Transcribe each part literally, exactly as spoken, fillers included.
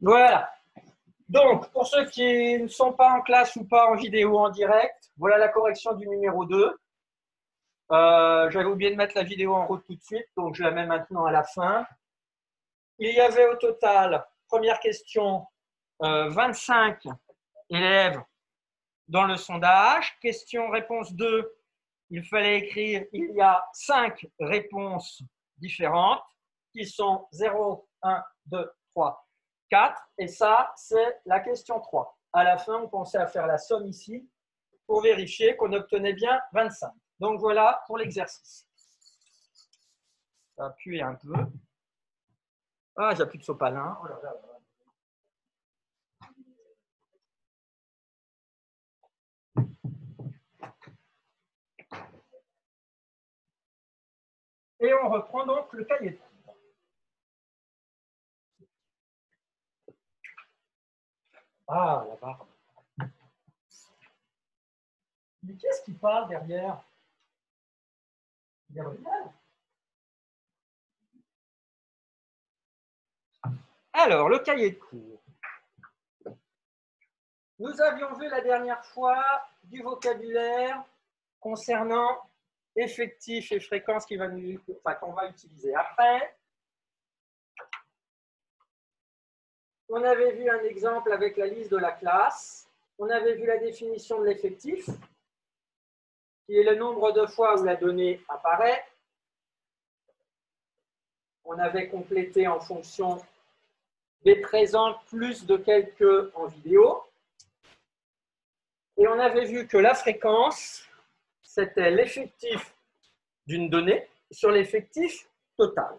Voilà. Donc, pour ceux qui ne sont pas en classe ou pas en vidéo en direct, voilà la correction du numéro deux. Euh, J'avais oublié de mettre la vidéo en route tout de suite, donc je la mets maintenant à la fin. Il y avait au total, première question, euh, vingt-cinq élèves dans le sondage. Question-réponse deux, il fallait écrire, il y a cinq réponses différentes qui sont zéro, un, deux, trois, quatre. Et ça, c'est la question trois. À la fin, on pensait à faire la somme ici pour vérifier qu'on obtenait bien vingt-cinq. Donc voilà pour l'exercice. Appuyer un peu. Ah, j'ai plus de sopalin. Oh là là. Et on reprend donc le cahier de cours. Ah, la barbe. Mais qui est-ce qui parle derrière? Gabriel. Alors, le cahier de cours. Nous avions vu la dernière fois du vocabulaire concernant effectif et fréquence qu'on va, enfin, qu'on va utiliser après. On avait vu un exemple avec la liste de la classe. On avait vu la définition de l'effectif, qui est le nombre de fois où la donnée apparaît. On avait complété en fonction des présents plus de quelques en vidéo. Et on avait vu que la fréquence, c'était l'effectif d'une donnée sur l'effectif total.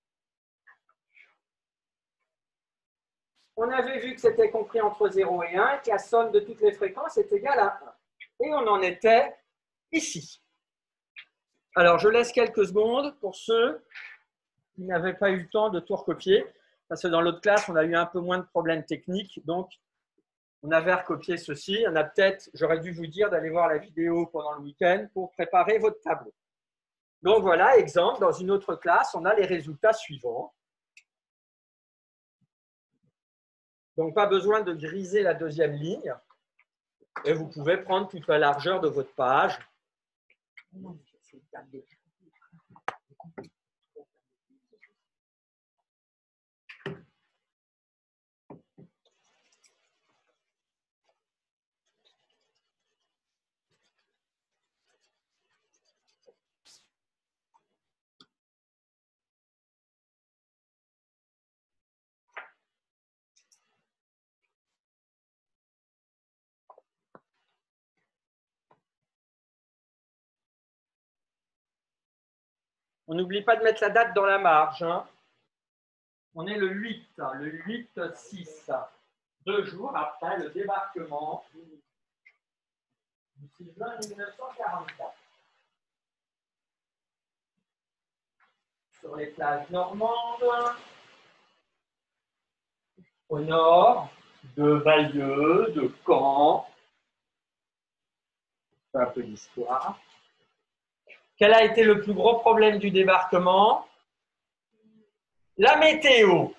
On avait vu que c'était compris entre zéro et un, que la somme de toutes les fréquences est égale à un. Et on en était ici. Alors, je laisse quelques secondes pour ceux qui n'avaient pas eu le temps de tout recopier, parce que dans l'autre classe, on a eu un peu moins de problèmes techniques, donc on avait recopié ceci. On a peut-être, j'aurais dû vous dire d'aller voir la vidéo pendant le week-end pour préparer votre tableau. Donc voilà, exemple, dans une autre classe, on a les résultats suivants. Donc, pas besoin de griser la deuxième ligne. Et vous pouvez prendre toute la largeur de votre page. On n'oublie pas de mettre la date dans la marge. Hein. On est le huit, le huit six, deux jours après le débarquement du six juin mille neuf cent quarante-quatre. Sur les plages normandes, au nord de Bayeux, de Caen. C'est un peu d'histoire. Quel a été le plus gros problème du débarquement? La météo.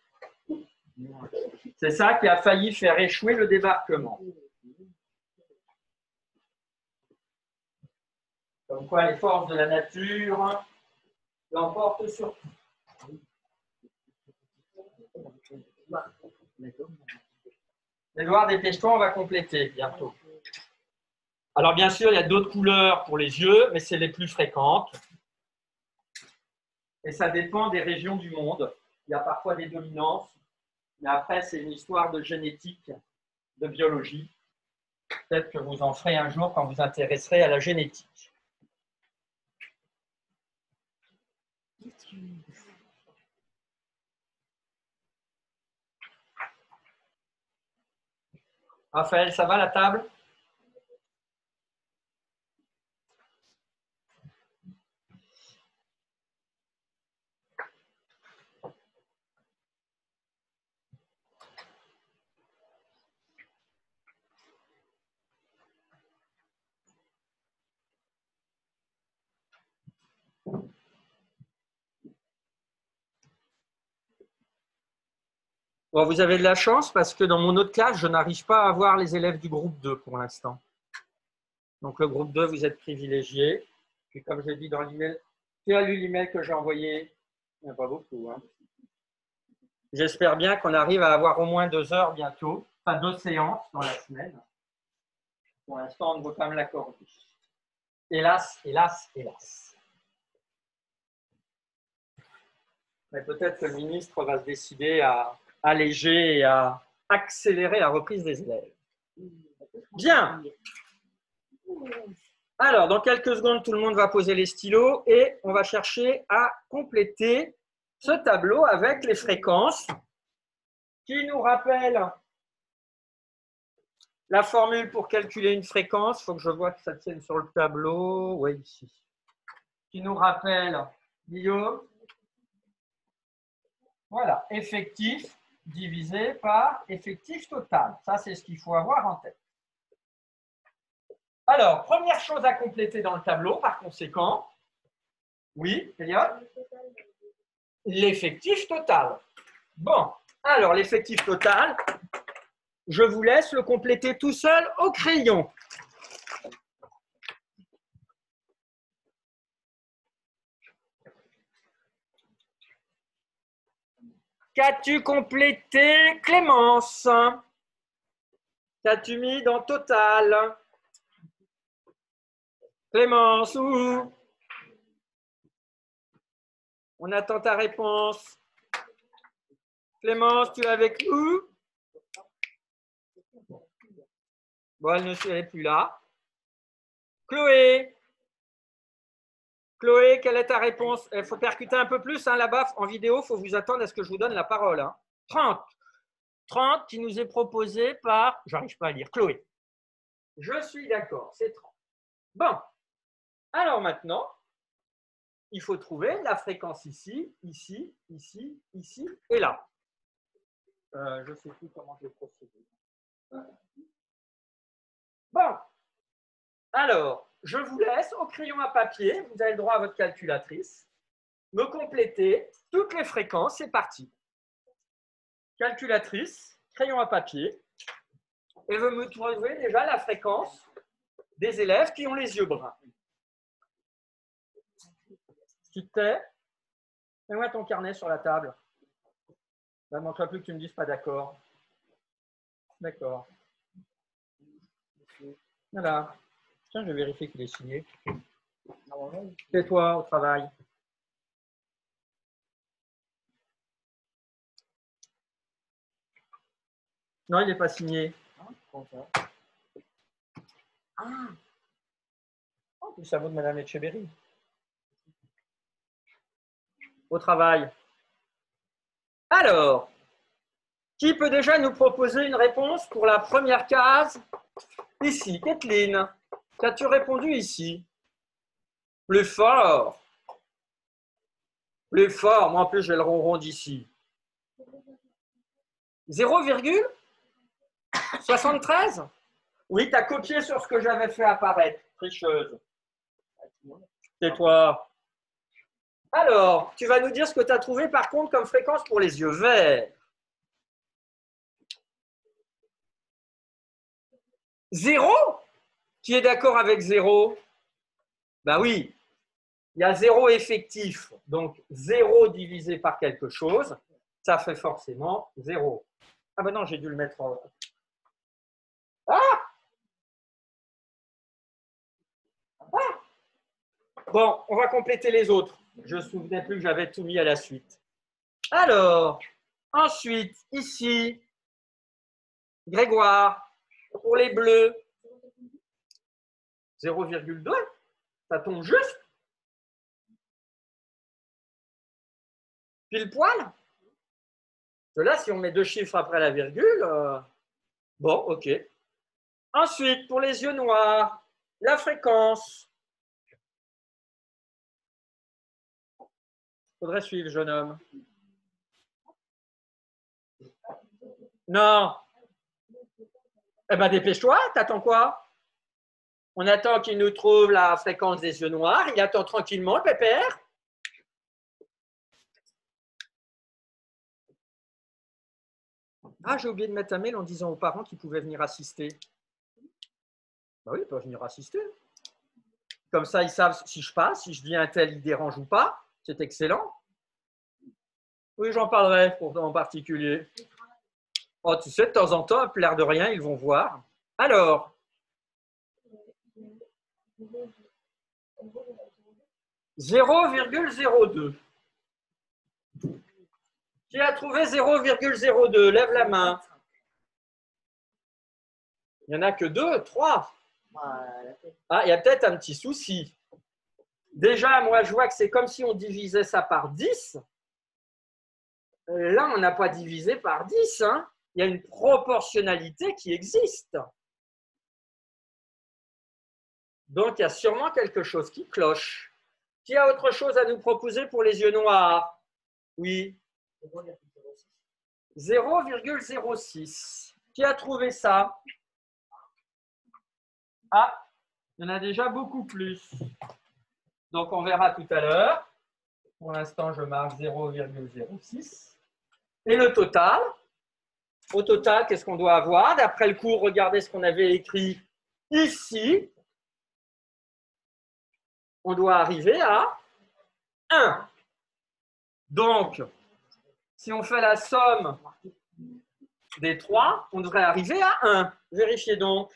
C'est ça qui a failli faire échouer le débarquement. Comme quoi les forces de la nature l'emportent sur tout. Édouard, dépêche-toi, on va compléter bientôt. Alors bien sûr, il y a d'autres couleurs pour les yeux, mais c'est les plus fréquentes. Et ça dépend des régions du monde. Il y a parfois des dominances, mais après, c'est une histoire de génétique, de biologie. Peut-être que vous en ferez un jour quand vous intéresserez à la génétique. Raphaël, ça va la table? Bon, vous avez de la chance parce que dans mon autre classe, je n'arrive pas à voir les élèves du groupe deux pour l'instant. Donc, le groupe deux, vous êtes privilégiés. Puis, comme je l'ai dit dans l'email, tu as lu l'email que j'ai envoyé? Il n'y en a pas beaucoup. Hein. J'espère bien qu'on arrive à avoir au moins deux heures bientôt, enfin deux séances dans la semaine. Pour l'instant, on ne veut pas me l'accorder. Hélas, hélas, hélas. Mais peut-être que le ministre va se décider à alléger et à accélérer la reprise des élèves. Bien. Alors, dans quelques secondes, tout le monde va poser les stylos et on va chercher à compléter ce tableau avec les fréquences qui nous rappellent la formule pour calculer une fréquence. Il faut que je vois que ça tienne sur le tableau. Oui, ici. Qui nous rappelle, Guillaume, voilà, effectif divisé par effectif total. Ça, c'est ce qu'il faut avoir en tête. Alors, première chose à compléter dans le tableau, par conséquent, oui, Elliot, l'effectif total. Bon, alors l'effectif total, je vous laisse le compléter tout seul au crayon. Qu'as-tu complété, Clémence? Qu'as-tu mis dans total? Clémence, où? On attend ta réponse. Clémence, tu es avec nous? Bon, elle ne serait plus là. Chloé? Chloé, quelle est ta réponse? Il faut percuter un peu plus hein, là-bas. En vidéo, il faut vous attendre à ce que je vous donne la parole. Hein. trente. trente qui nous est proposé par, j'arrive pas à lire, Chloé. Je suis d'accord, c'est trente. Bon, alors maintenant, il faut trouver la fréquence ici, ici, ici, ici et là. Euh, je ne sais plus comment je vais procéder. Bon, alors, je vous laisse au crayon à papier, vous avez le droit à votre calculatrice, me compléter toutes les fréquences, c'est parti. Calculatrice, crayon à papier, et vous me trouvez déjà la fréquence des élèves qui ont les yeux bruns. Tu te tais? Mets-moi ton carnet sur la table. Ne manque plus que tu me dises pas d'accord. D'accord. Voilà. Tiens, je vais vérifier qu'il est signé. Fais-toi au travail. Non, il n'est pas signé. Ah. Oh, le cerveau de Madame Etcheberry. Au travail. Alors, qui peut déjà nous proposer une réponse pour la première case? Ici, Kathleen. Qu'as-tu répondu ici? Plus fort. Plus fort. Moi, en plus, j'ai le ronron d'ici. zéro virgule soixante-treize? Oui, tu as copié sur ce que j'avais fait apparaître. Tricheuse. Tais-toi. Alors, tu vas nous dire ce que tu as trouvé par contre comme fréquence pour les yeux verts. Zéro? Qui est d'accord avec zéro? Ben oui, il y a zéro effectif. Donc, zéro divisé par quelque chose, ça fait forcément zéro. Ah ben non, j'ai dû le mettre en... Ah! Ah! Bon, on va compléter les autres. Je ne me souvenais plus que j'avais tout mis à la suite. Alors, ensuite, ici, Grégoire, pour les bleus, zéro virgule deux, ça tombe juste. Pile poil. Parce que là, si on met deux chiffres après la virgule, euh... bon, ok. Ensuite, pour les yeux noirs, la fréquence. Il faudrait suivre, jeune homme. Non. Eh bien, dépêche-toi, t'attends quoi? On attend qu'il nous trouve la fréquence des yeux noirs. Il attend tranquillement, le pépère. Ah, j'ai oublié de mettre un mail en disant aux parents qu'ils pouvaient venir assister. Bah oui, ils peuvent venir assister. Comme ça, ils savent si je passe, si je dis un tel, il dérange ou pas. C'est excellent. Oui, j'en parlerai pour, en particulier. Oh, tu sais, de temps en temps, l'air de rien, ils vont voir. Alors, zéro virgule zéro deux. Qui a trouvé zéro virgule zéro deux? Lève la main. Il n'y en a que deux, trois. Ah, il y a peut-être un petit souci. Déjà, moi, je vois que c'est comme si on divisait ça par dix. Là, on n'a pas divisé par dix. Hein. Il y a une proportionnalité qui existe. Donc, il y a sûrement quelque chose qui cloche. Qui a autre chose à nous proposer pour les yeux noirs? Oui. zéro virgule zéro six. Qui a trouvé ça? Ah, il y en a déjà beaucoup plus. Donc, on verra tout à l'heure. Pour l'instant, je marque zéro virgule zéro six. Et le total? Au total, qu'est-ce qu'on doit avoir? D'après le cours, regardez ce qu'on avait écrit ici. On doit arriver à un. Donc, si on fait la somme des trois, on devrait arriver à un. Vérifiez donc.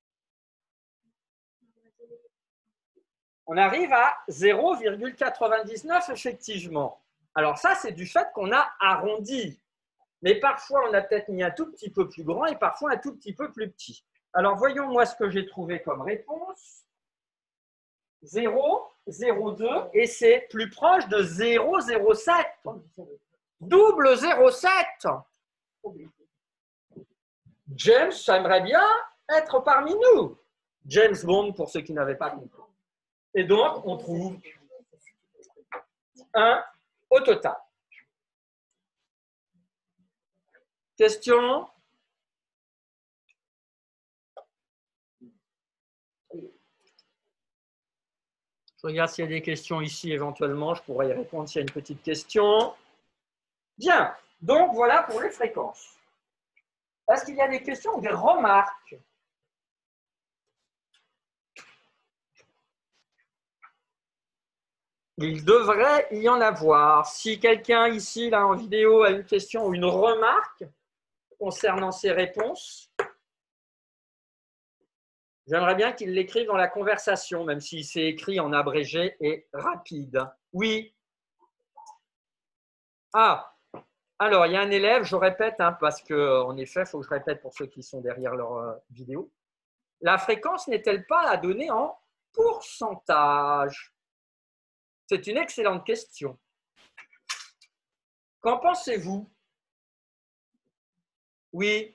On arrive à zéro virgule quatre-vingt-dix-neuf, effectivement. Alors ça, c'est du fait qu'on a arrondi. Mais parfois, on a peut-être mis un tout petit peu plus grand et parfois un tout petit peu plus petit. Alors, voyons moi ce que j'ai trouvé comme réponse. zéro, zéro deux, et c'est plus proche de zéro virgule zéro sept. Double zéro virgule sept. James aimerait bien être parmi nous. James Bond, pour ceux qui n'avaient pas compris. Et donc, on trouve un au total. Question? Je regarde s'il y a des questions ici, éventuellement, je pourrais y répondre s'il y a une petite question. Bien, donc voilà pour les fréquences. Est-ce qu'il y a des questions ou des remarques? Il devrait y en avoir. Si quelqu'un ici, là, en vidéo, a une question ou une remarque concernant ces réponses, j'aimerais bien qu'il l'écrive dans la conversation, même si c'est écrit en abrégé et rapide. Oui. Ah, alors, il y a un élève, je répète, hein, parce qu'en effet, il faut que je répète pour ceux qui sont derrière leur euh, vidéo. La fréquence n'est-elle pas à donner en pourcentage? C'est une excellente question. Qu'en pensez-vous? Oui.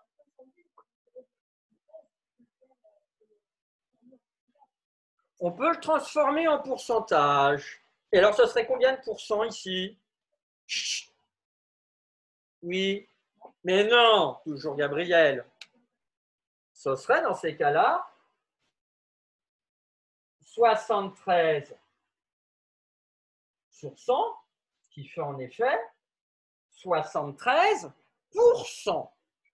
On peut le transformer en pourcentage. Et alors, ce serait combien de pourcents ici? Chut. Oui. Mais non, toujours Gabriel. Ce serait dans ces cas-là soixante-treize sur cent, ce qui fait en effet soixante-treize pour cent.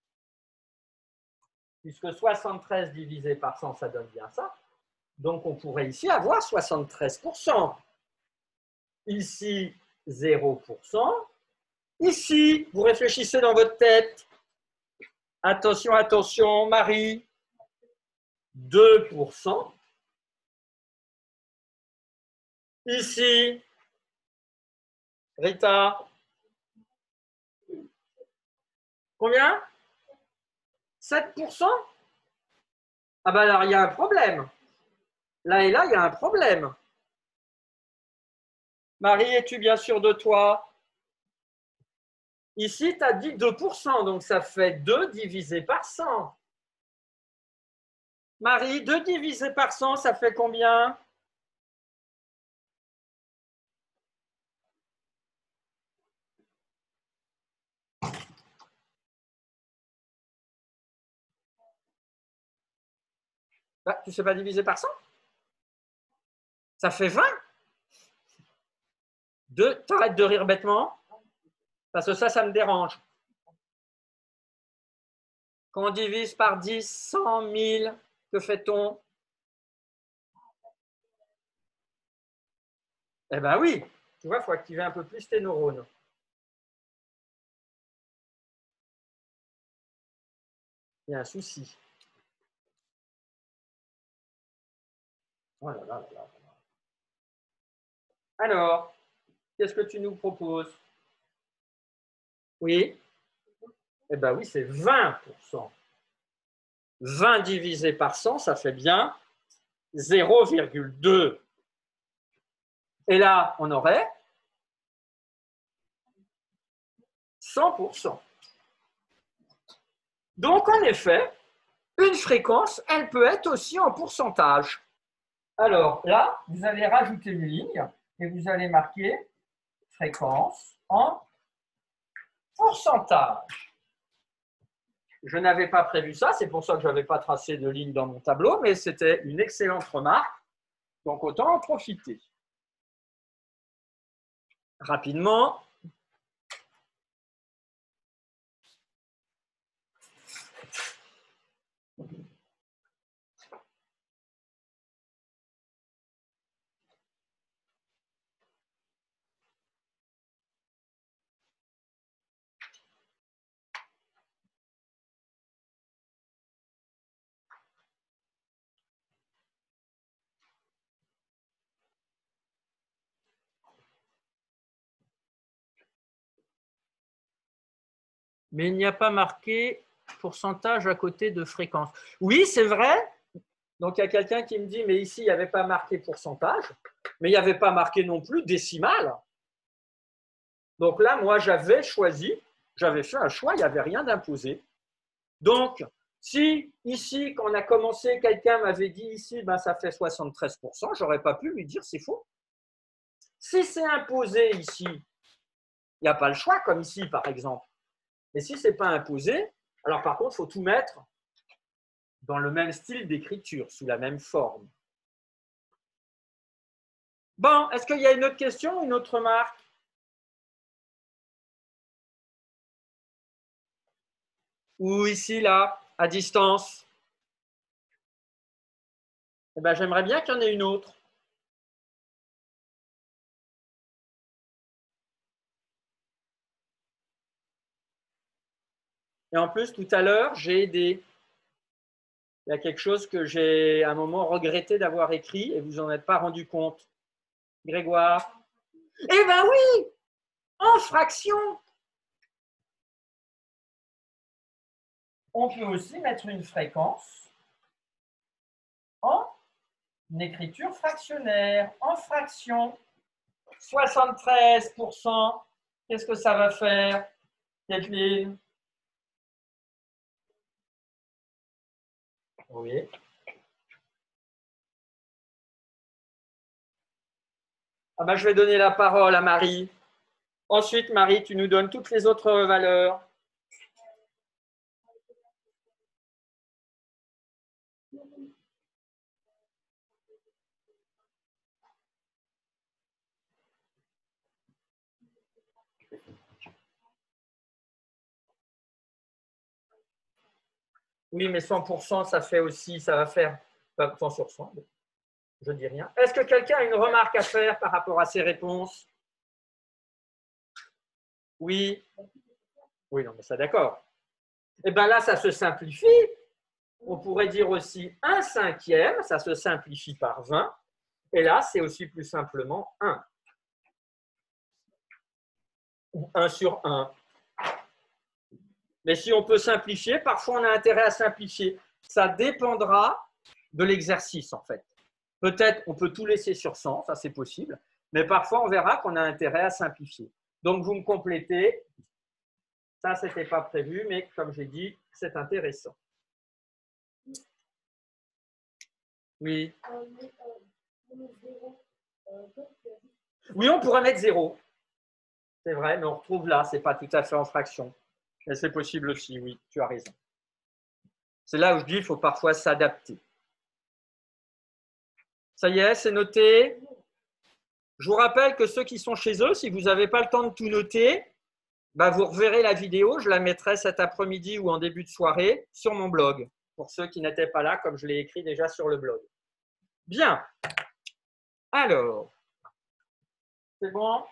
Puisque soixante-treize divisé par cent, ça donne bien ça. Donc, on pourrait ici avoir soixante-treize pour cent. Ici, zéro pour cent. Ici, vous réfléchissez dans votre tête. Attention, attention, Marie. deux pour cent. Ici, Rita. Combien? sept pour cent? Ah ben alors, il y a un problème. Là et là, il y a un problème. Marie, es-tu bien sûre de toi? Ici, tu as dit deux pour cent, donc ça fait deux divisé par cent. Marie, deux divisé par cent, ça fait combien? Bah, tu ne sais pas diviser par cent? Ça fait vingt. Deux, t'arrêtes de rire bêtement, parce que ça, ça me dérange. Quand on divise par dix, cent, mille, que fait-on? Eh bien oui, tu vois, il faut activer un peu plus tes neurones. Il y a un souci. Oh là là là là. Alors, qu'est-ce que tu nous proposes? Oui? Eh bien oui, c'est vingt pour cent. vingt divisé par cent, ça fait bien zéro virgule deux. Et là, on aurait cent pour cent. Donc, en effet, une fréquence, elle peut être aussi en pourcentage. Alors là, vous allez rajouter une ligne et vous allez marquer fréquence en pourcentage. Je n'avais pas prévu ça, c'est pour ça que je n'avais pas tracé de ligne dans mon tableau, mais c'était une excellente remarque, donc autant en profiter. Rapidement. Mais il n'y a pas marqué pourcentage à côté de fréquence. Oui, c'est vrai. Donc, il y a quelqu'un qui me dit, mais ici, il n'y avait pas marqué pourcentage, mais il n'y avait pas marqué non plus décimal. Donc là, moi, j'avais choisi, j'avais fait un choix, il n'y avait rien d'imposé. Donc, si ici, quand on a commencé, quelqu'un m'avait dit ici, ben, ça fait soixante-treize pour cent, je n'aurais pas pu lui dire c'est faux. Si c'est imposé ici, il n'y a pas le choix, comme ici, par exemple. Mais si ce n'est pas imposé, alors par contre, il faut tout mettre dans le même style d'écriture, sous la même forme. Bon, est-ce qu'il y a une autre question, une autre remarque? Ou ici, là, à distance? Eh ben, j'aimerais bien qu'il y en ait une autre. Et en plus, tout à l'heure, j'ai aidé. Il y a quelque chose que j'ai à un moment regretté d'avoir écrit et vous n'en êtes pas rendu compte. Grégoire? Eh bien oui, en fraction. On peut aussi mettre une fréquence en écriture fractionnaire, en fraction. soixante-treize pour cent, qu'est-ce que ça va faire, Kathleen? Oui. Ah ben, je vais donner la parole à Marie. Ensuite, Marie, tu nous donnes toutes les autres valeurs. Oui, mais cent pour cent, ça fait aussi, ça va faire cent sur cent. Je ne dis rien. Est-ce que quelqu'un a une remarque à faire par rapport à ces réponses? Oui. Oui, non, mais ça, d'accord. Eh bien là, ça se simplifie. On pourrait dire aussi un cinquième, ça se simplifie par vingt. Et là, c'est aussi plus simplement un. Ou un sur un. Mais si on peut simplifier, parfois on a intérêt à simplifier. Ça dépendra de l'exercice, en fait. Peut-être on peut tout laisser sur cent, ça c'est possible, mais parfois on verra qu'on a intérêt à simplifier. Donc vous me complétez. Ça, ce n'était pas prévu, mais comme j'ai dit, c'est intéressant. Oui. Oui, on pourrait mettre zéro. C'est vrai, mais on retrouve là, ce n'est pas tout à fait en fraction. Mais c'est possible aussi, oui, tu as raison. C'est là où je dis qu'il faut parfois s'adapter. Ça y est, c'est noté. Je vous rappelle que ceux qui sont chez eux, si vous n'avez pas le temps de tout noter, bah, vous reverrez la vidéo, je la mettrai cet après-midi ou en début de soirée sur mon blog, pour ceux qui n'étaient pas là, comme je l'ai écrit déjà sur le blog. Bien. Alors, c'est bon?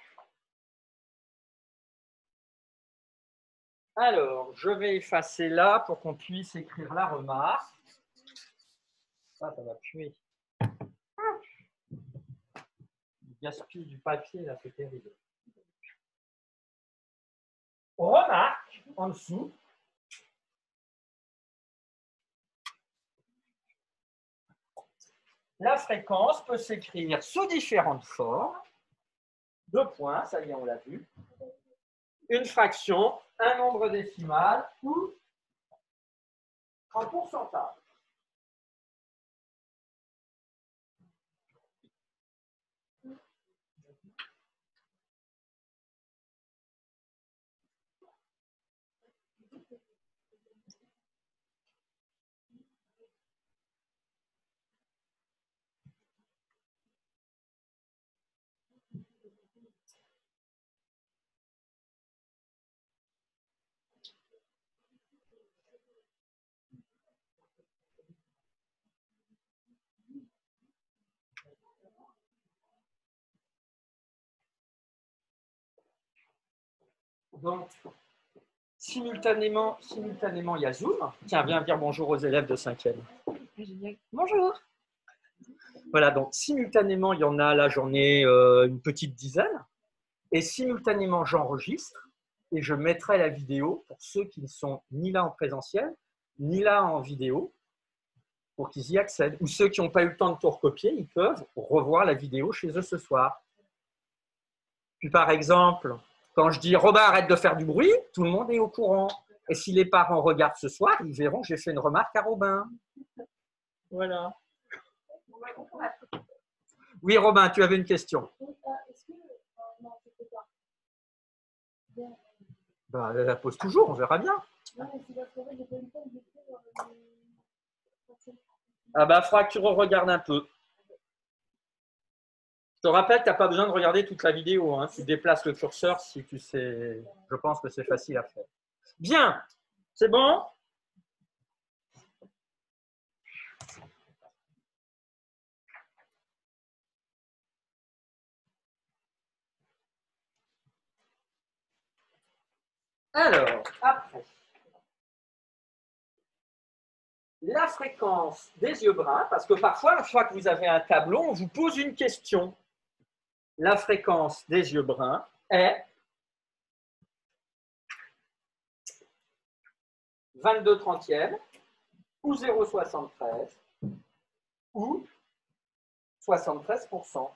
Alors, je vais effacer là pour qu'on puisse écrire la remarque. Ça, ça va puer. Le gaspille du papier, là, c'est terrible. Remarque en dessous. La fréquence peut s'écrire sous différentes formes. Deux points, ça y est, on l'a vu. Une fraction, un nombre décimal ou en pourcentage. Donc, simultanément, simultanément, il y a Zoom. Tiens, viens dire bonjour aux élèves de cinquième. Bonjour. Voilà, donc simultanément, il y en a, là, j'en ai euh, une petite dizaine. Et simultanément, j'enregistre et je mettrai la vidéo pour ceux qui ne sont ni là en présentiel, ni là en vidéo, pour qu'ils y accèdent. Ou ceux qui n'ont pas eu le temps de tout recopier, ils peuvent revoir la vidéo chez eux ce soir. Puis par exemple, quand je dis « Robin, arrête de faire du bruit », tout le monde est au courant. Et si les parents regardent ce soir, ils verront que j'ai fait une remarque à Robin. Voilà. Oui, Robin, tu avais une question. Bah, elle la pose toujours, on verra bien. Ah bah, il faudra que tu re-regardes un peu. Je te rappelle, tu n'as pas besoin de regarder toute la vidéo. Hein. Tu déplaces le curseur si tu sais. Je pense que c'est facile à faire. Bien, c'est bon? Alors, après, la fréquence des yeux bruns, parce que parfois, une fois que vous avez un tableau, on vous pose une question. La fréquence des yeux bruns est vingt-deux trentièmes ou zéro virgule soixante-treize ou soixante-treize pour cent.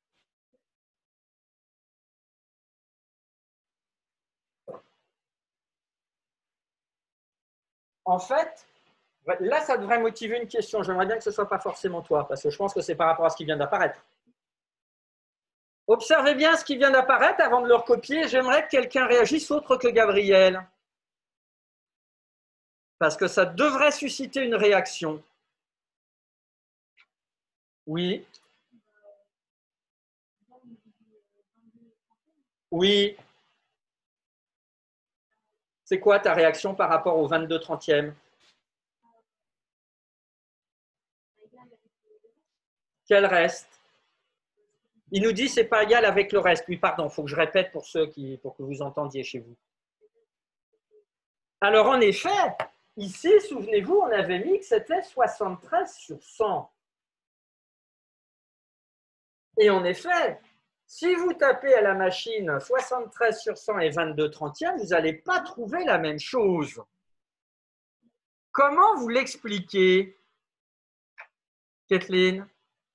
En fait, là, ça devrait motiver une question. J'aimerais bien que ce ne soit pas forcément toi, parce que je pense que c'est par rapport à ce qui vient d'apparaître. Observez bien ce qui vient d'apparaître avant de le recopier. J'aimerais que quelqu'un réagisse autre que Gabriel. Parce que ça devrait susciter une réaction. Oui. Oui. C'est quoi ta réaction par rapport au vingt-deux trentième? Quel reste? Il nous dit que ce n'est pas égal avec le reste. Oui, pardon, il faut que je répète pour ceux qui, pour que vous entendiez chez vous. Alors, en effet, ici, souvenez-vous, on avait mis que c'était soixante-treize sur cent. Et en effet, si vous tapez à la machine soixante-treize sur cent et vingt-deux trentièmes, vous n'allez pas trouver la même chose. Comment vous l'expliquez, Kathleen?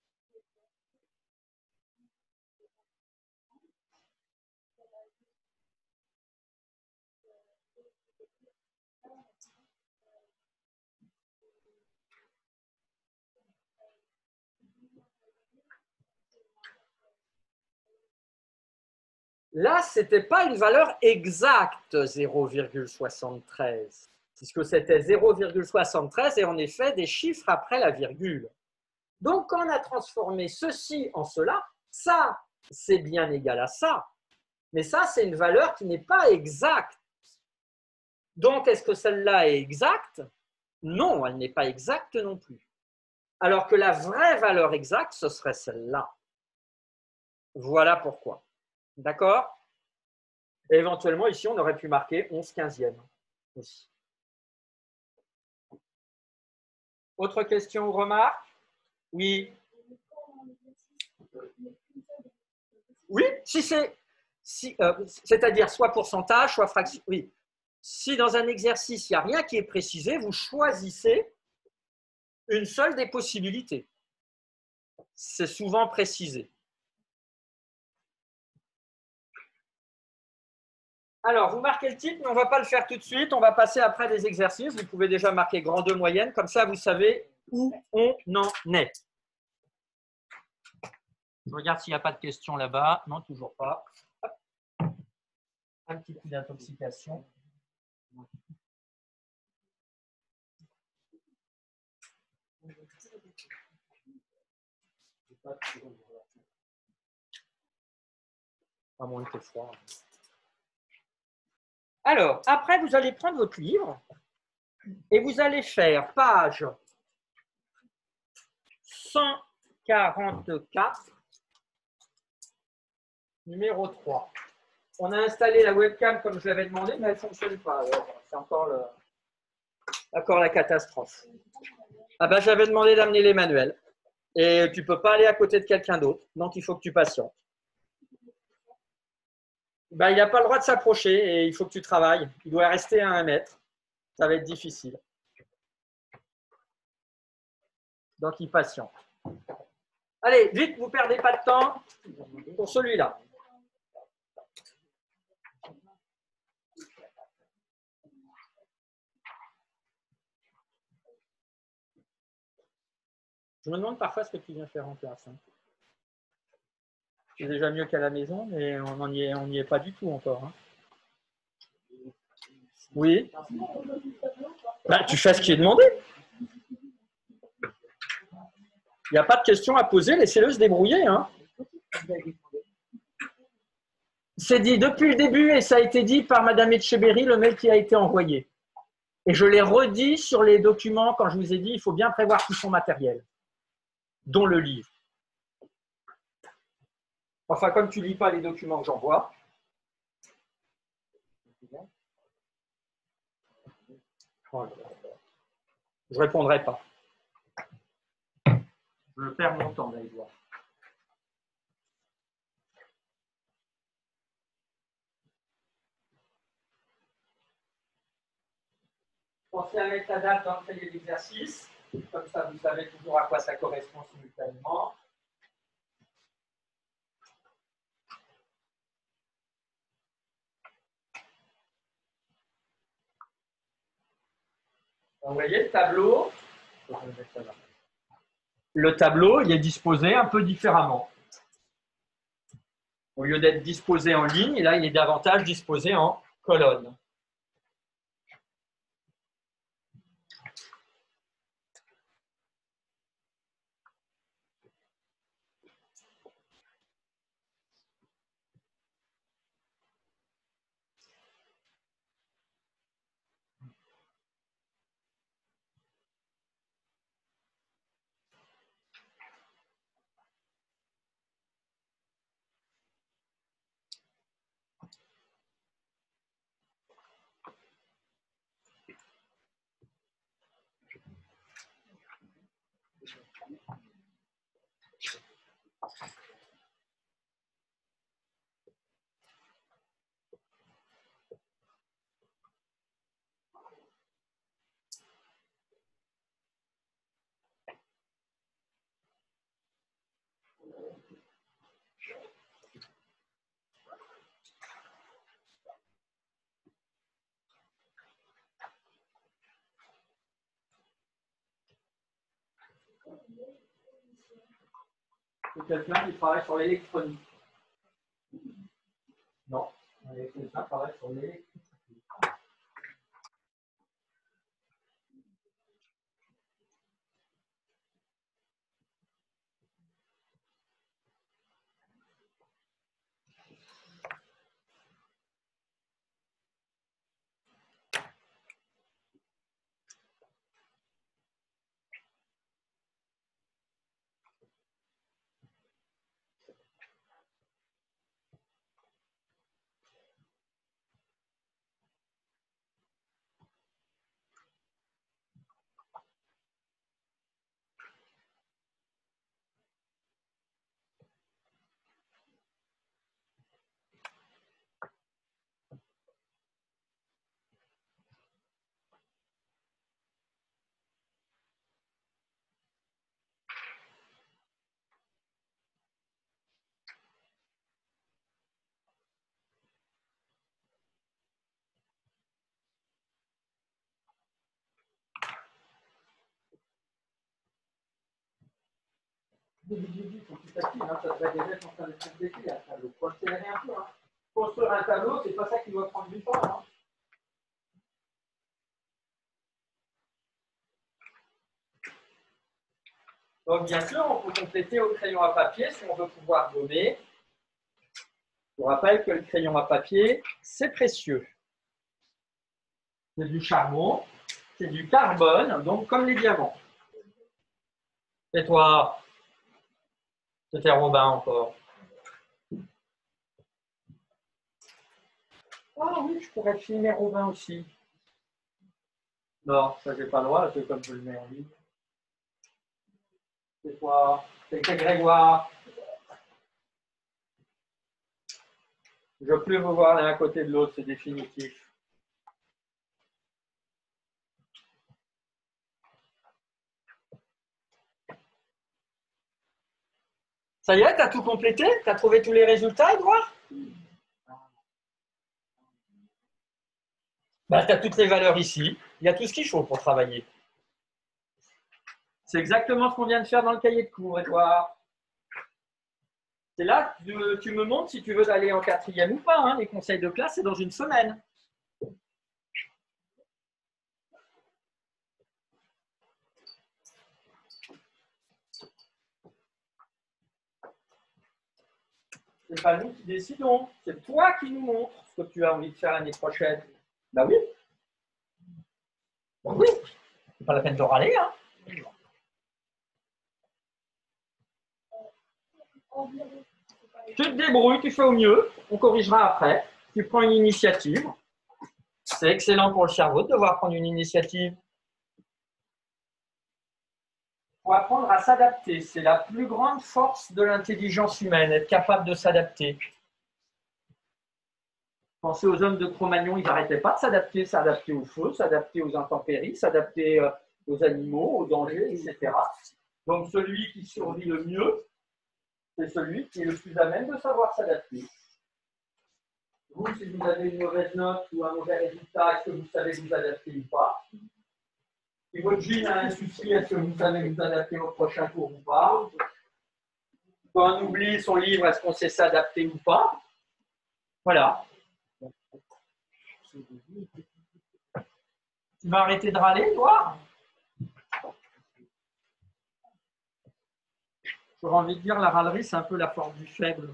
Là, ce n'était pas une valeur exacte, zéro virgule soixante-treize, puisque c'était zéro virgule soixante-treize et en effet des chiffres après la virgule. Donc, quand on a transformé ceci en cela, ça, c'est bien égal à ça. Mais ça, c'est une valeur qui n'est pas exacte. Donc, est-ce que celle-là est exacte? Non, elle n'est pas exacte non plus. Alors que la vraie valeur exacte, ce serait celle-là. Voilà pourquoi. D'accord? Et éventuellement, ici, on aurait pu marquer onze quinzième. Aussi. Autre question ou remarque? Oui. Oui, si c'est, si, euh, c'est-à-dire soit pourcentage, soit fraction. Oui. Si dans un exercice, il n'y a rien qui est précisé, vous choisissez une seule des possibilités. C'est souvent précisé. Alors, vous marquez le titre, mais on ne va pas le faire tout de suite. On va passer après des exercices. Vous pouvez déjà marquer grand deux moyenne. Comme ça, vous savez où on en est. Je regarde s'il n'y a pas de questions là-bas. Non, toujours pas. Hop. Un petit coup d'intoxication. À moins que froid. Alors, après, vous allez prendre votre livre et vous allez faire page cent quarante-quatre, numéro trois. On a installé la webcam comme je l'avais demandé, mais elle ne fonctionne pas. C'est encore, le... encore la catastrophe. Ah ben, j'avais demandé d'amener les manuels. Et tu ne peux pas aller à côté de quelqu'un d'autre. Donc, il faut que tu patientes. Ben, il n'a pas le droit de s'approcher et il faut que tu travailles. Il doit rester à un mètre. Ça va être difficile. Donc, il patiente. Allez, vite, vous ne perdez pas de temps pour celui-là. Je me demande parfois ce que tu viens faire en classe. C'est déjà mieux qu'à la maison, mais on n'y est, on n'y est pas du tout encore. Hein. Oui. Ben, tu fais ce qui est demandé. Il n'y a pas de questions à poser, laissez-le se débrouiller. Hein. C'est dit depuis le début et ça a été dit par Madame Etcheberry, le mail qui a été envoyé. Et je l'ai redit sur les documents quand je vous ai dit il faut bien prévoir tout son matériel, dont le livre. Enfin, comme tu ne lis pas les documents que j'envoie. Je ne répondrai pas. Je perds mon temps d'aller voir. Pensez à mettre la date dans le cahier d'exercice. Comme ça, vous savez toujours à quoi ça correspond simultanément. Vous voyez le tableau. Le tableau, il est disposé un peu différemment. Au lieu d'être disposé en ligne, là, il est davantage disposé en colonne. C'est quelqu'un qui travaille sur l'électronique. Non, quelqu'un qui travaille sur l'électronique. C'est facile, hein, ça devrait déjà être en train de se compléter, un tableau. Faut accélérer un peu. Hein. Construire un tableau, c'est pas ça qui doit prendre du temps. Hein. Donc, bien sûr, on peut compléter au crayon à papier si on veut pouvoir gommer. Je vous rappelle que le crayon à papier, c'est précieux. C'est du charbon, c'est du carbone, donc comme les diamants. Et toi, c'était Robin encore. Ah oui, je pourrais filmer Robin aussi. Non, ça j'ai pas le droit, c'est comme je le mets en ligne. C'est toi, c'est Grégoire. Je ne veux plus vous voir l'un à côté de l'autre, c'est définitif. Ça y est, tu as tout complété? Tu as trouvé tous les résultats, Edouard? Bah, tu as toutes les valeurs ici. Il y a tout ce qu'il faut pour travailler. C'est exactement ce qu'on vient de faire dans le cahier de cours, Edouard. C'est là que tu me montres si tu veux aller en quatrième ou pas. Hein. Les conseils de classe, c'est dans une semaine. C'est pas nous qui décidons. C'est toi qui nous montres ce que tu as envie de faire l'année prochaine. Bah oui. Bah oui. C'est pas la peine de râler, hein. Tu te débrouilles, tu fais au mieux. On corrigera après. Tu prends une initiative. C'est excellent pour le cerveau de devoir prendre une initiative. Il faut apprendre à s'adapter. C'est la plus grande force de l'intelligence humaine, être capable de s'adapter. Pensez aux hommes de Cro-Magnon, ils n'arrêtaient pas de s'adapter, s'adapter au feu, s'adapter aux intempéries, s'adapter aux animaux, aux dangers, et cetera. Donc celui qui survit le mieux, c'est celui qui est le plus à même de savoir s'adapter. Vous, si vous avez une mauvaise note ou un mauvais résultat, est-ce que vous savez vous adapter ou pas? Si votre jean a un souci, est-ce que vous savez vous adapter au prochain cours ou pas? Quand on oublie son livre, est-ce qu'on sait s'adapter ou pas? Voilà. Tu vas arrêter de râler, toi? J'aurais envie de dire, la râlerie, c'est un peu la force du faible.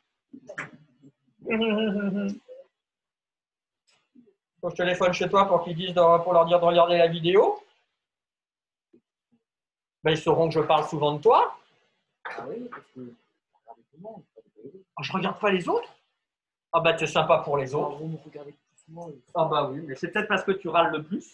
Faut que je téléphone chez toi pour qu'ils disent de, pour leur dire de regarder la vidéo. Ben, ils sauront que je parle souvent de toi. Ah oui, parce que je regarde pas les autres. Ah bah t'es sympa pour les autres. Vous me regardez plus souvent. Ah bah oui, mais c'est peut-être parce que tu râles le plus.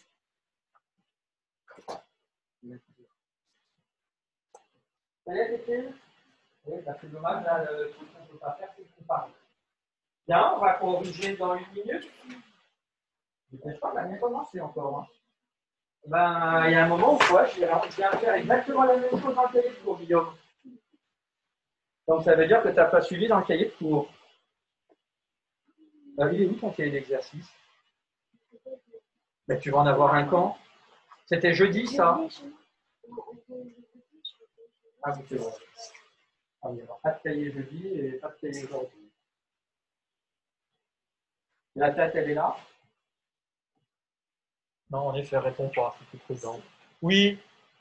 Ça y est, Tété? Oui, bah c'est dommage, là, le truc qu'on ne peut pas faire, c'est comparer. Bien, on va corriger dans une minute. Je ne sais pas, on n'a rien commencé encore. Hein. Ben, il y a un moment où quoi, je viens faire exactement la même chose dans le cahier de cours, Guillaume. Donc ça veut dire que tu n'as pas suivi dans le cahier de cours. Ben, il est où ton cahier d'exercice? Ben, tu vas en avoir un quand? C'était jeudi, ça? Ah oui, c'est vrai. Ah oui, alors pas de cahier jeudi et pas de cahier aujourd'hui. La tête, elle est là? Non, en effet, réponds pas, c'est plus prudent. Oui.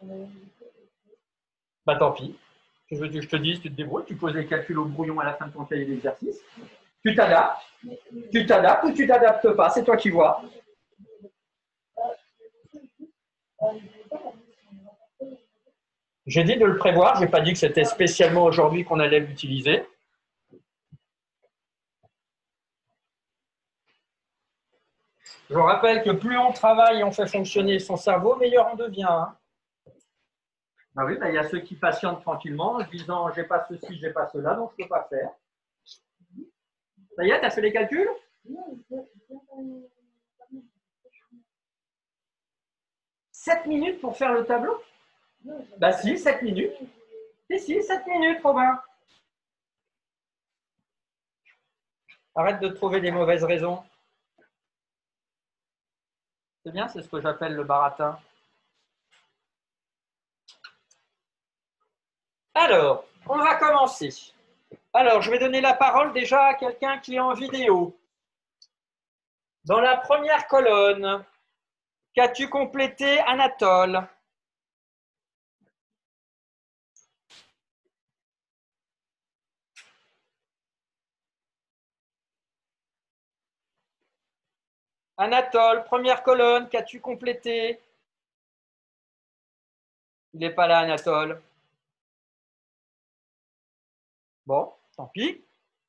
Bah tant pis. Je veux que je te dise, tu te débrouilles, tu poses les calculs au brouillon à la fin de ton cahier d'exercice. Tu t'adaptes. Tu t'adaptes ou tu t'adaptes pas, c'est toi qui vois. J'ai dit de le prévoir, je n'ai pas dit que c'était spécialement aujourd'hui qu'on allait l'utiliser. Je vous rappelle que plus on travaille et on fait fonctionner son cerveau, meilleur on devient. Hein. Ben oui, ben, il y a ceux qui patientent tranquillement en se disant j'ai pas ceci, j'ai pas cela, donc je ne peux pas faire. Ça y est, tu as fait les calculs? sept minutes pour faire le tableau? Bah si, sept minutes. Si, si, sept minutes, Robin. Arrête de trouver des mauvaises raisons. C'est bien, c'est ce que j'appelle le baratin. Alors, on va commencer. Alors, je vais donner la parole déjà à quelqu'un qui est en vidéo. Dans la première colonne, qu'as-tu complété, Anatole? Anatole, première colonne, qu'as-tu complété? Il n'est pas là, Anatole. Bon, tant pis.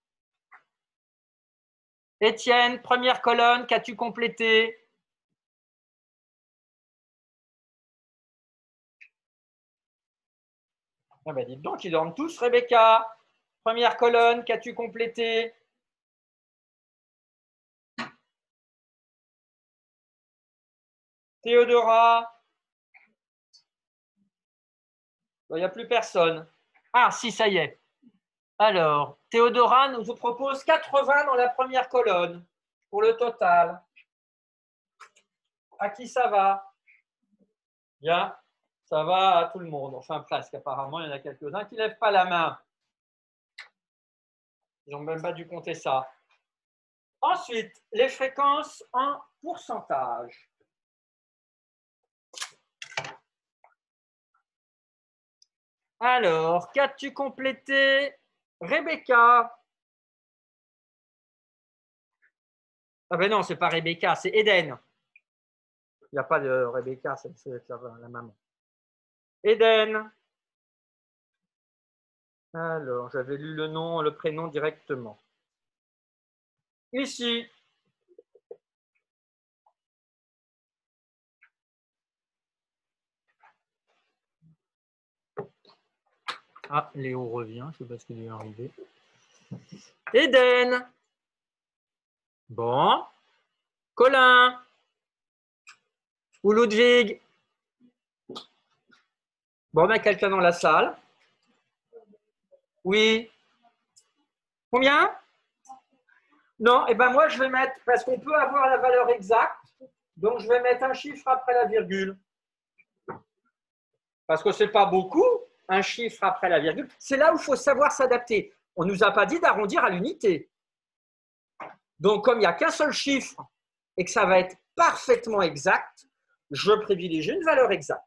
Étienne, première colonne, qu'as-tu complété? Ah ben dites donc, ils dorment tous. Rebecca, première colonne, qu'as-tu complété? Théodora? Il n'y a plus personne. Ah, si, ça y est. Alors, Théodora nous propose quatre-vingts dans la première colonne pour le total. À qui ça va? Bien, ça va à tout le monde. Enfin, presque. Apparemment, il y en a quelques-uns qui ne lèvent pas la main. Ils n'ont même pas dû compter ça. Ensuite, les fréquences en pourcentage. Alors, qu'as-tu complété, Rebecca? Ah ben non, c'est pas Rebecca, c'est Eden. Il n'y a pas de Rebecca, c'est la, la maman. Eden. Alors, j'avais lu le nom, le prénom directement. Ici. Ah, Léo revient, je ne sais pas ce qui lui est arrivé. Eden. Bon. Colin. Ou Ludwig. Bon, on a quelqu'un dans la salle. Oui. Combien? Non, et eh ben moi je vais mettre, parce qu'on peut avoir la valeur exacte, donc je vais mettre un chiffre après la virgule. Parce que ce n'est pas beaucoup, un chiffre après la virgule. C'est là où il faut savoir s'adapter. On ne nous a pas dit d'arrondir à l'unité. Donc, comme il n'y a qu'un seul chiffre et que ça va être parfaitement exact, je privilégie une valeur exacte.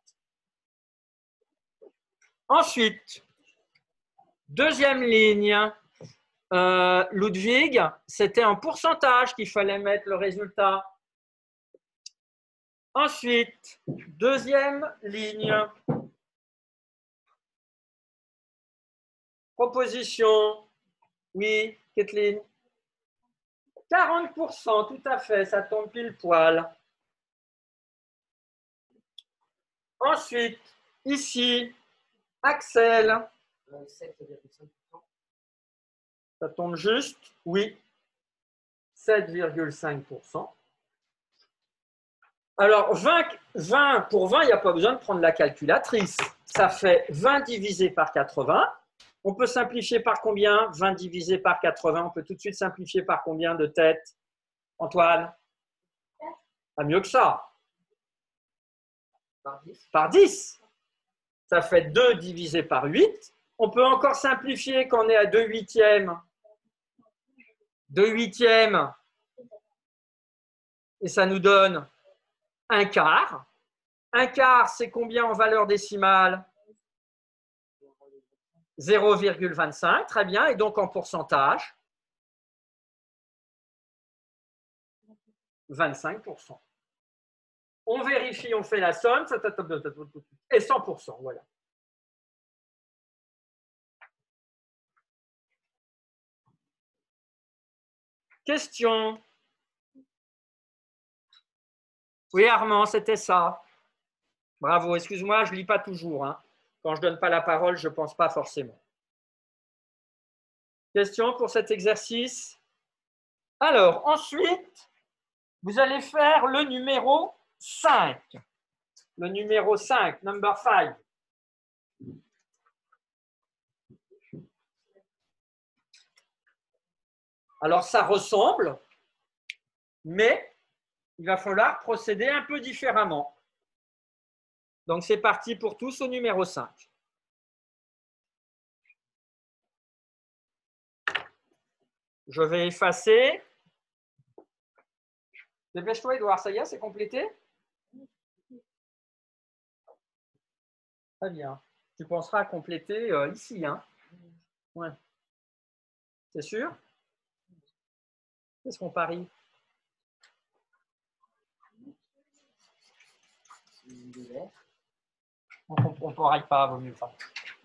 Ensuite, deuxième ligne, euh, Ludwig, c'était en pourcentage qu'il fallait mettre le résultat. Ensuite, deuxième ligne, proposition, oui, Kathleen. quarante pour cent, tout à fait, ça tombe pile poil. Ensuite, ici, Axel. Ça tombe juste, oui, sept virgule cinq pour cent. Alors, vingt, vingt, pour vingt, il n'y a pas besoin de prendre la calculatrice. Ça fait vingt divisé par quatre-vingts. On peut simplifier par combien? vingt divisé par quatre-vingts. On peut tout de suite simplifier par combien de têtes? Antoine? Pas mieux que ça. Par dix. Par dix. Ça fait deux divisé par huit. On peut encore simplifier quand on est à deux huitièmes. deux huitièmes. Et ça nous donne un quart. Un quart, c'est combien en valeur décimale? zéro virgule vingt-cinq, très bien. Et donc en pourcentage? vingt-cinq pour cent. On vérifie, on fait la somme, et cent pour cent, voilà. Question. Oui, Armand, c'était ça. Bravo, excuse-moi, je ne lis pas toujours. Hein. Quand je ne donne pas la parole, je ne pense pas forcément. Question pour cet exercice? Alors, ensuite, vous allez faire le numéro cinq. Le numéro cinq, number five. Alors, ça ressemble, mais il va falloir procéder un peu différemment. Donc, c'est parti pour tous au numéro cinq. Je vais effacer. Dépêche-toi, Edouard, ça y est, c'est complété? Très bien. Tu penseras à compléter euh, ici, hein? Ouais. C'est sûr? Qu'est-ce qu'on parie? On ne parie pas, vaut mieux pas.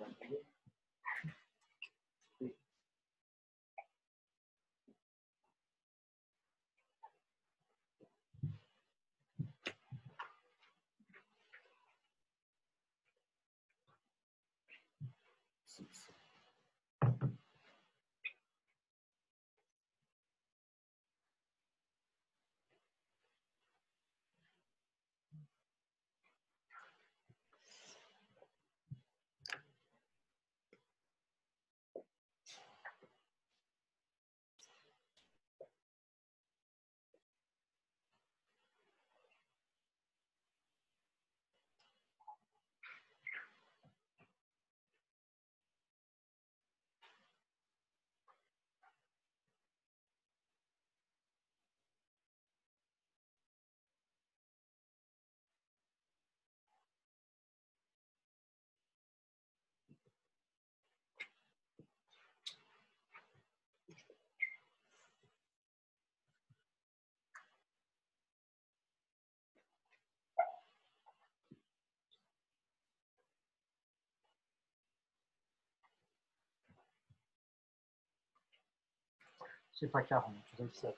C'est pas quarante, je le savais.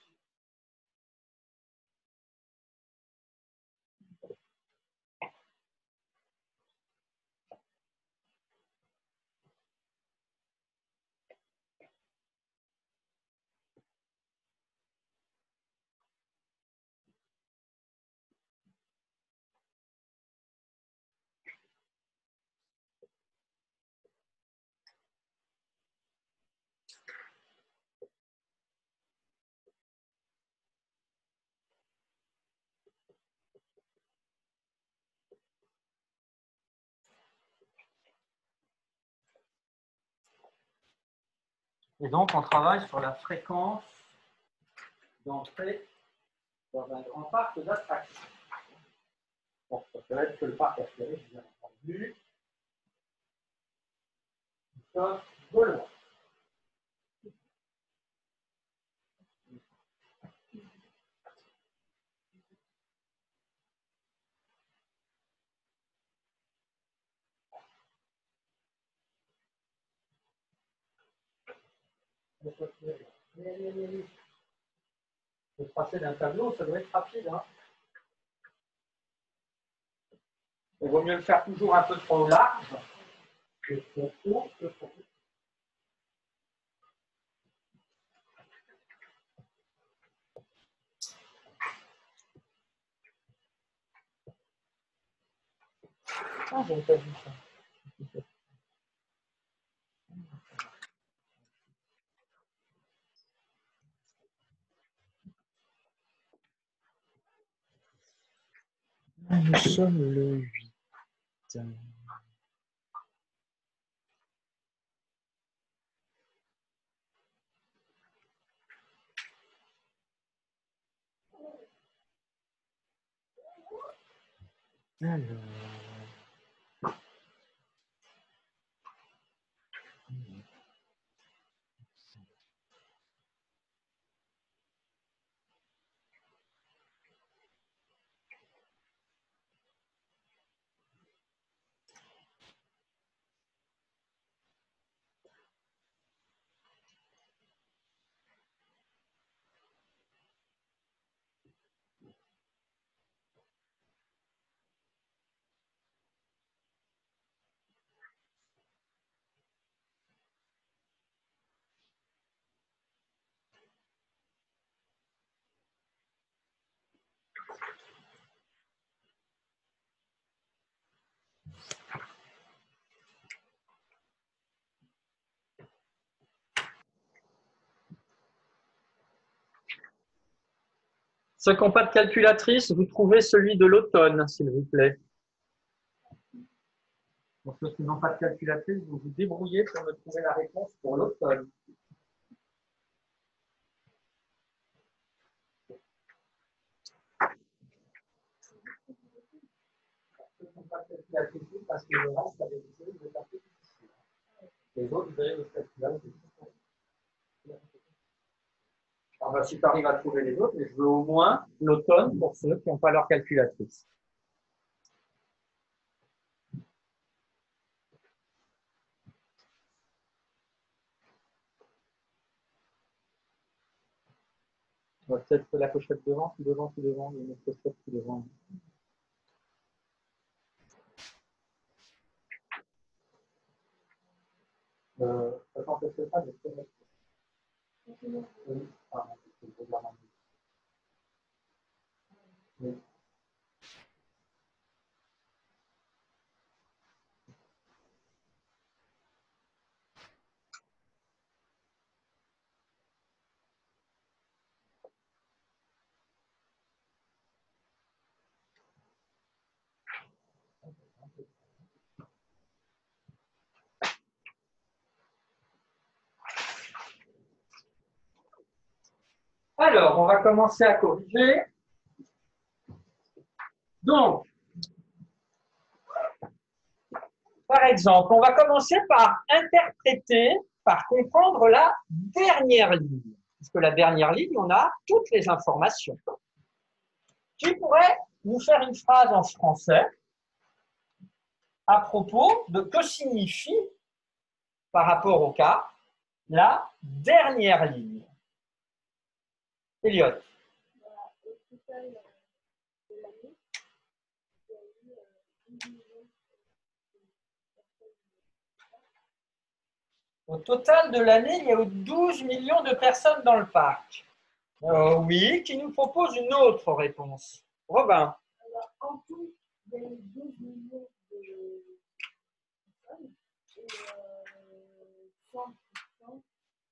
Et donc, on travaille sur la fréquence d'entrée dans un grand parc d'attractions. Bon, ça peut être que le parc Astérix, bien entendu. Sauf Gaulois. Se passer d'un tableau, ça doit être rapide. Hein. Il vaut mieux le faire toujours un peu trop large que trop court, que trop court. Ah, j'ai pas vu ça. Nous sommes le huit. Alors. Ceux qui n'ont pas de calculatrice, vous trouvez celui de l'automne, s'il vous plaît. Pour ceux qui n'ont pas de calculatrice, vous vous débrouillez pour me trouver la réponse pour l'automne. calculatrice parce que le reste, avec des séries, vous êtes un peu difficile. Les autres, vous avez votre calculatrice. Alors, bah, si tu arrives à trouver les autres, mais je veux au moins l'automne pour ceux qui n'ont pas leur calculatrice. On va peut-être la pochette devant, tout devant, tout devant, une autre pochette tout devant. Euh, ça t'empêche pas de faire. Oui, pardon, c'est le programme. Oui. Alors, on va commencer à corriger. Donc, par exemple, on va commencer par interpréter, par comprendre la dernière ligne. Parce que la dernière ligne, on a toutes les informations. Qui pourrait nous faire une phrase en français à propos de que signifie, par rapport au cas, la dernière ligne? Elliot. Au total de l'année, il y a eu douze millions de personnes dans le parc. Euh, oui, qui nous propose une autre réponse. Robin. Alors, en tout, il y a eu douze millions de personnes et euh, cent pour cent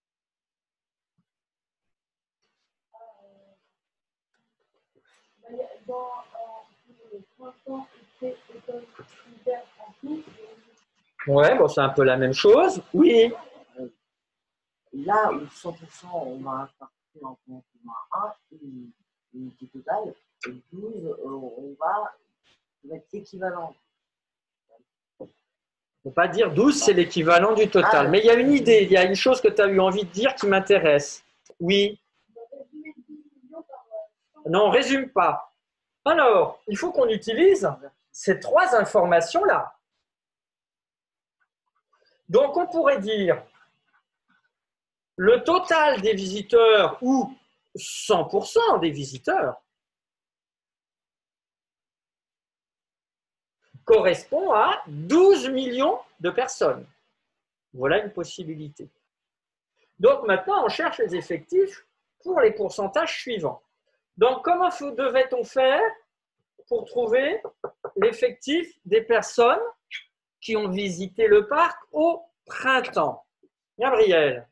euh, dans euh, printemps, été, automne, hiver, en tout. Ouais, bon, c'est un peu la même chose. Oui. Là où cent pour cent on va partir en compte un, une unité totale, et douze, euh, on va mettre l'équivalent. On ne peut pas dire douze, c'est l'équivalent du total. Ah, mais il y a une idée, il y a une chose que tu as eu envie de dire qui m'intéresse. Oui. Non, on ne résume pas. Alors, il faut qu'on utilise ces trois informations-là. Donc, on pourrait dire le total des visiteurs ou cent pour cent des visiteurs correspond à douze millions de personnes. Voilà une possibilité. Donc maintenant, on cherche les effectifs pour les pourcentages suivants. Donc, comment devait-on faire pour trouver l'effectif des personnes qui ont visité le parc au printemps? Gabriel.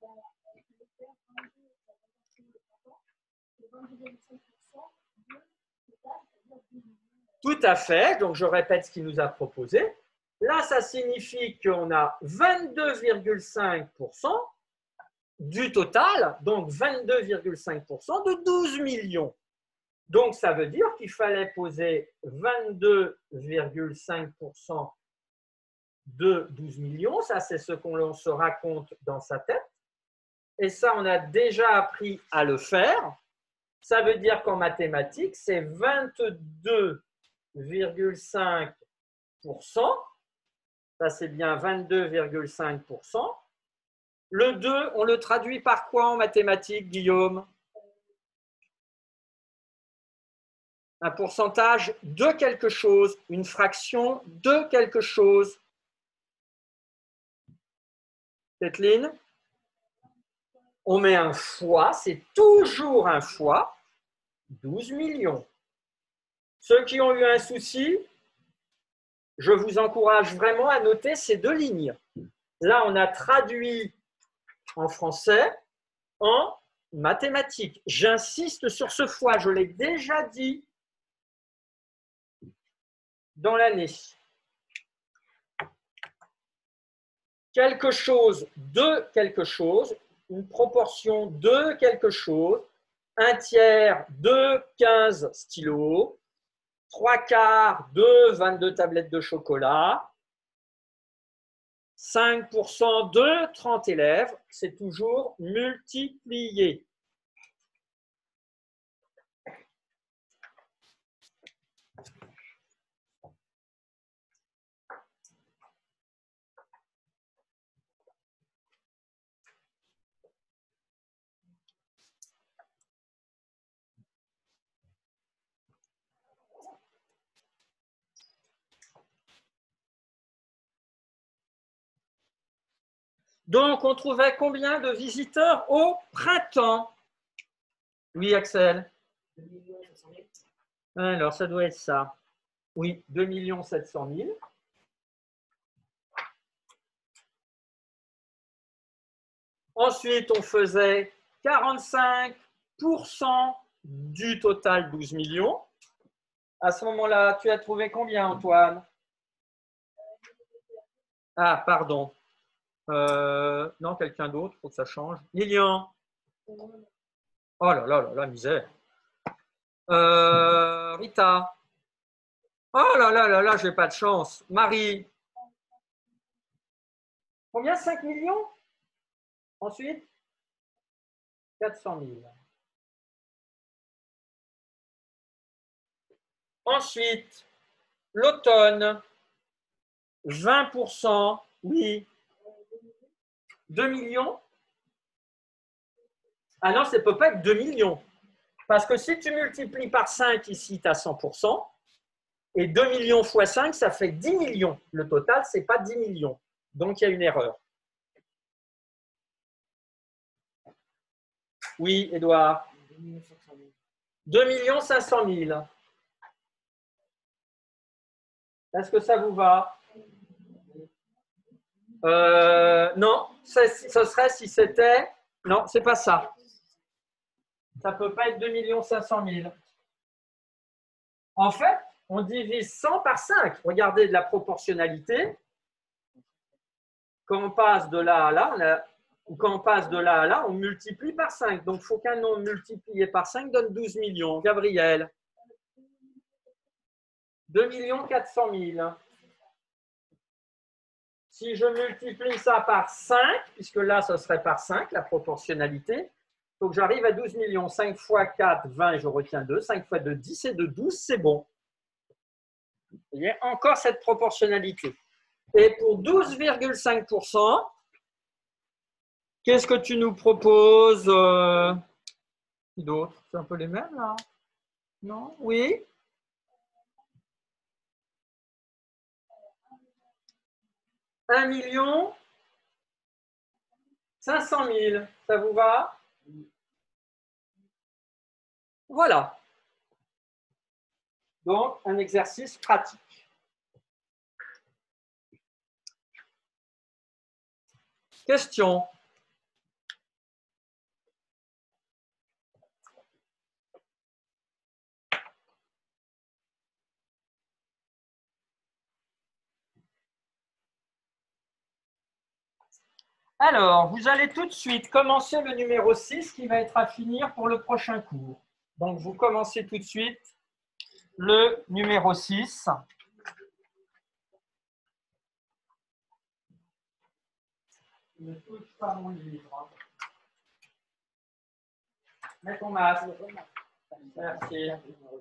Tout à fait, donc je répète ce qu'il nous a proposé. Là, ça signifie qu'on a vingt-deux virgule cinq pour cent du total, donc vingt-deux virgule cinq pour cent de douze millions. Donc, ça veut dire qu'il fallait poser vingt-deux virgule cinq pour cent de douze millions. Ça, c'est ce qu'on se raconte dans sa tête. Et ça, on a déjà appris à le faire. Ça veut dire qu'en mathématiques, c'est vingt-deux virgule cinq pour cent. Ça, c'est bien vingt-deux virgule cinq pour cent. Le deux, on le traduit par quoi en mathématiques, Guillaume? Un pourcentage de quelque chose, une fraction de quelque chose. Kathleen? On met un fois, c'est toujours un fois, douze millions. Ceux qui ont eu un souci, je vous encourage vraiment à noter ces deux lignes. Là, on a traduit en français en mathématiques. J'insiste sur ce fois, je l'ai déjà dit dans l'année. Quelque chose de quelque chose, une proportion de quelque chose, un tiers de quinze stylos, trois quarts de vingt-deux tablettes de chocolat, cinq pour cent de trente élèves, c'est toujours multiplié. Donc, on trouvait combien de visiteurs au printemps? Oui, Axel. Alors, ça doit être ça. Oui, deux millions sept cent mille. Ensuite, on faisait quarante-cinq pour cent du total douze millions. À ce moment-là, tu as trouvé combien, Antoine? Ah, pardon. Euh, non, quelqu'un d'autre, il faut que ça change. Lilian. Oh là là là là, misère. Euh, Rita. Oh là là là là, j'ai pas de chance. Marie. Combien? cinq millions? Ensuite, quatre cent mille. Ensuite, l'automne, vingt pour cent, oui. deux millions? Ah non, ça ne peut pas être deux millions. Parce que si tu multiplies par cinq ici, tu as cent pour cent. Et deux millions fois cinq, ça fait dix millions. Le total, ce n'est pas dix millions. Donc, il y a une erreur. Oui, Edouard. deux millions cinq cent mille. Est-ce que ça vous va? euh, Non, ce serait si c'était… Non, ce n'est pas ça. Ça ne peut pas être deux millions cinq cent mille. En fait, on divise cent par cinq. Regardez de la proportionnalité. Quand on passe de là à là, on a, ou quand on passe de là à là, on multiplie par cinq. Donc, il faut qu'un nombre multiplié par cinq donne douze millions. Gabriel. deux millions quatre cent mille. Si je multiplie ça par cinq, puisque là, ce serait par cinq, la proportionnalité, il faut que j'arrive à douze millions. cinq fois quatre, vingt, et je retiens deux. cinq fois deux, dix, et de douze, c'est bon. Il y a encore cette proportionnalité. Et pour douze virgule cinq pour cent, qu'est-ce que tu nous proposes euh, d'autres? C'est un peu les mêmes, là? Non? Oui? un million cinq cent mille. Ça vous va? Voilà. Donc, un exercice pratique. Question. Alors, vous allez tout de suite commencer le numéro six qui va être à finir pour le prochain cours. Donc, vous commencez tout de suite le numéro six. Ne touche pas mon livre. Mets ton masque. Merci.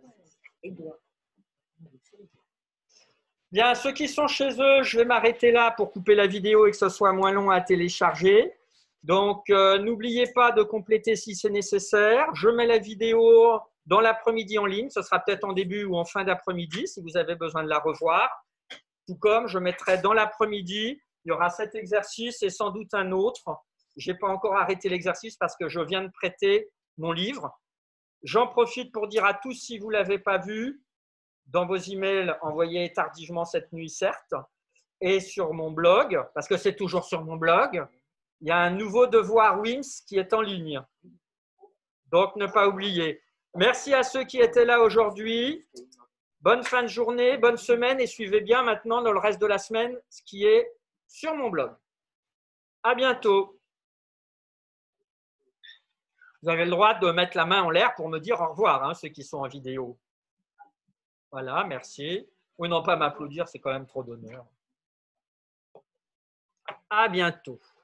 Bien, ceux qui sont chez eux, je vais m'arrêter là pour couper la vidéo et que ce soit moins long à télécharger. Donc, euh, n'oubliez pas de compléter si c'est nécessaire. Je mets la vidéo dans l'après-midi en ligne. Ce sera peut-être en début ou en fin d'après-midi si vous avez besoin de la revoir. Tout comme je mettrai dans l'après-midi, il y aura cet exercice et sans doute un autre. Je n'ai pas encore arrêté l'exercice parce que je viens de prêter mon livre. J'en profite pour dire à tous, si vous ne l'avez pas vu, dans vos emails, envoyez tardivement cette nuit, certes, et sur mon blog, parce que c'est toujours sur mon blog, il y a un nouveau devoir W I M S qui est en ligne. Donc, ne pas oublier. Merci à ceux qui étaient là aujourd'hui. Bonne fin de journée, bonne semaine et suivez bien maintenant dans le reste de la semaine ce qui est sur mon blog. À bientôt. Vous avez le droit de mettre la main en l'air pour me dire au revoir, hein, ceux qui sont en vidéo. Voilà, merci. Ou non, pas m'applaudir, c'est quand même trop d'honneur. À bientôt.